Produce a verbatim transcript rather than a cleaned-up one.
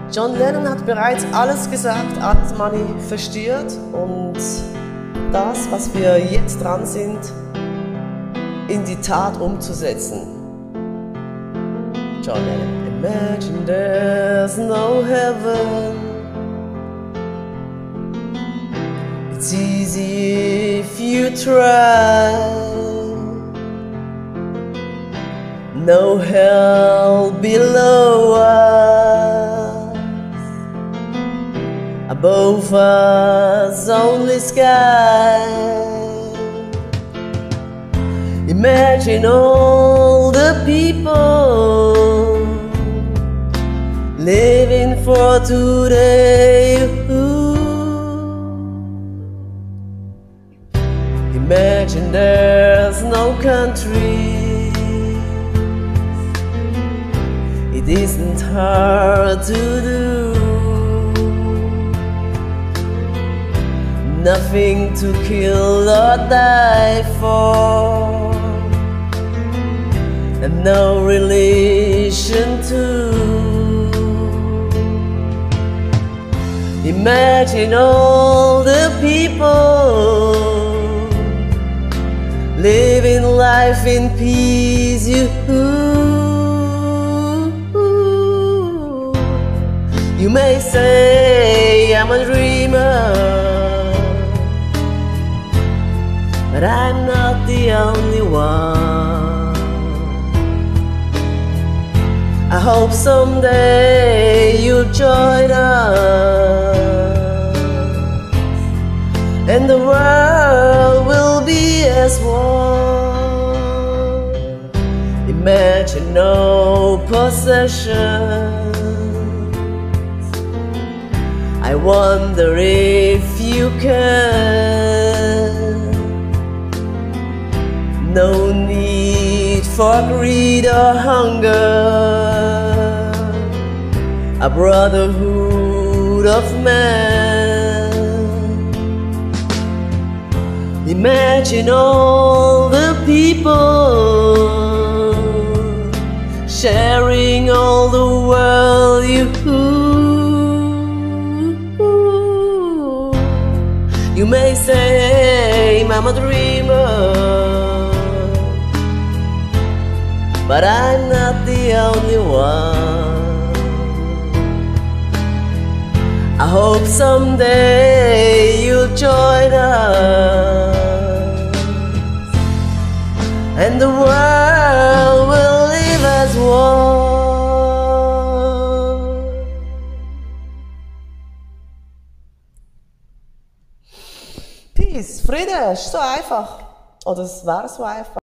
John Lennon hat bereits alles gesagt, alles manifestiert und das, was wir jetzt dran sind, in die Tat umzusetzen. John Lennon. Imagine there's no heaven. It's easy if you try. No hell below us. Above us only sky. Imagine all the people living for today. Imagine there's no country. It isn't hard to do. Nothing to kill or die for, and no relation to. Imagine all the people living life in peace. You, you may say I'm a dreamer, but I'm not the only one. I hope someday you'll join us, and the world will be as one. Imagine no possessions. I wonder if you can. No need for greed or hunger. A brotherhood of man. Imagine all the people sharing all the world. You, you may say I'm a dreamer, but I'm not the only one. I hope someday you'll join us, and the world will live as one. Peace, Friede, ist so einfach. Oder es wäre so einfach.